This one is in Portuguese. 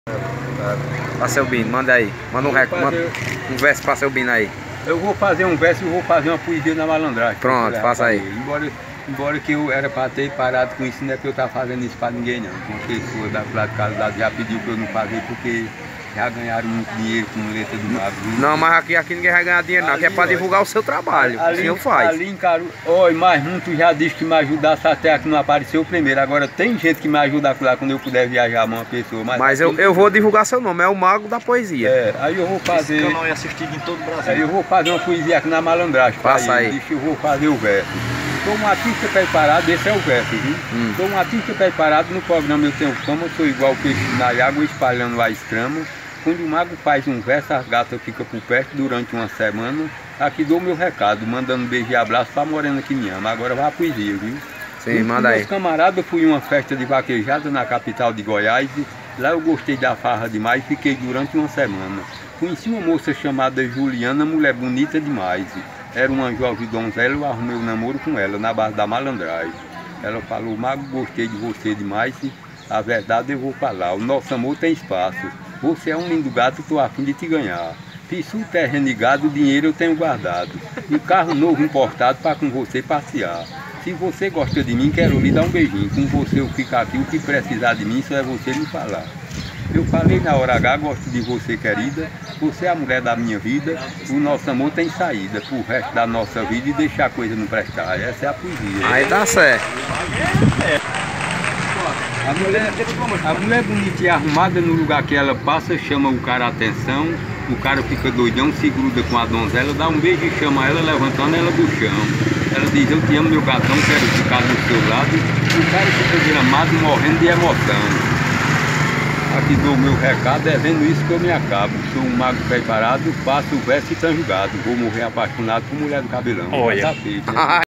Pra seu Bino, manda aí. Manda um verso pra seu Bino aí. Eu vou fazer um verso e vou fazer uma poesia na malandragem. Pronto, faça aí. Embora que eu era para ter parado com isso, não é que eu estava fazendo isso para ninguém não. Uma pessoa da de casa já pediu para eu não fazer porque já ganharam muito dinheiro com letra do mago. Não, mas aqui ninguém vai ganhar dinheiro não, aqui é para divulgar o seu trabalho, o senhor faz. Ali em Caru... Oi, mas muito já disse que me ajudasse até aqui não apareceu primeiro. Agora tem gente que me ajuda lá quando eu puder viajar, uma pessoa. Mas eu vou divulgar seu nome, é o Mago da Poesia. É, aí eu vou fazer... Esse canal é assistido em todo o Brasil. Aí eu vou fazer uma poesia aqui na malandragem. Passa aí. Deixa eu vou fazer o verso. Sou um artista preparado, esse é o verso, viu? Sou um artista preparado, no programa eu tenho fama, sou igual peixe na água espalhando a escrama. Quando o mago faz um verso, a gata fica por perto durante uma semana. Aqui dou meu recado, mandando beijo e abraço pra morena que me ama. Agora vai a poesia, viu? Sim, manda aí. Meus camaradas, eu fui em uma festa de vaquejada na capital de Goiás. Lá eu gostei da farra demais, fiquei durante uma semana. Conheci uma moça chamada Juliana, mulher bonita demais. Era uma jovem donzela, eu arrumei um namoro com ela, na base da malandragem. Ela falou, mago, gostei de você demais, a verdade eu vou falar, o nosso amor tem espaço. Você é um lindo gato, tô a fim de te ganhar. Fiz o terreno de gado, o dinheiro eu tenho guardado. E carro novo importado para com você passear. Se você gosta de mim, quero lhe dar um beijinho. Com você eu fico aqui, o que precisar de mim só é você me falar. Eu falei na hora H, gosto de você, querida. Você é a mulher da minha vida. O nosso amor tem saída pro resto da nossa vida e deixar a coisa não prestar. Essa é a poesia. Aí tá certo. A mulher bonita e arrumada, no lugar que ela passa, chama o cara a atenção. O cara fica doidão, se gruda com a donzela, dá um beijo e chama ela, levantando ela do chão. Ela diz, eu te amo, meu gatão, quero ficar do seu lado. O cara fica gramado, morrendo de emoção. Aqui dou o meu recado, é vendo isso que eu me acabo. Sou um mago preparado, faço o verso e tão julgado. Vou morrer apaixonado por mulher do cabelão. Olha. Tá feito, né?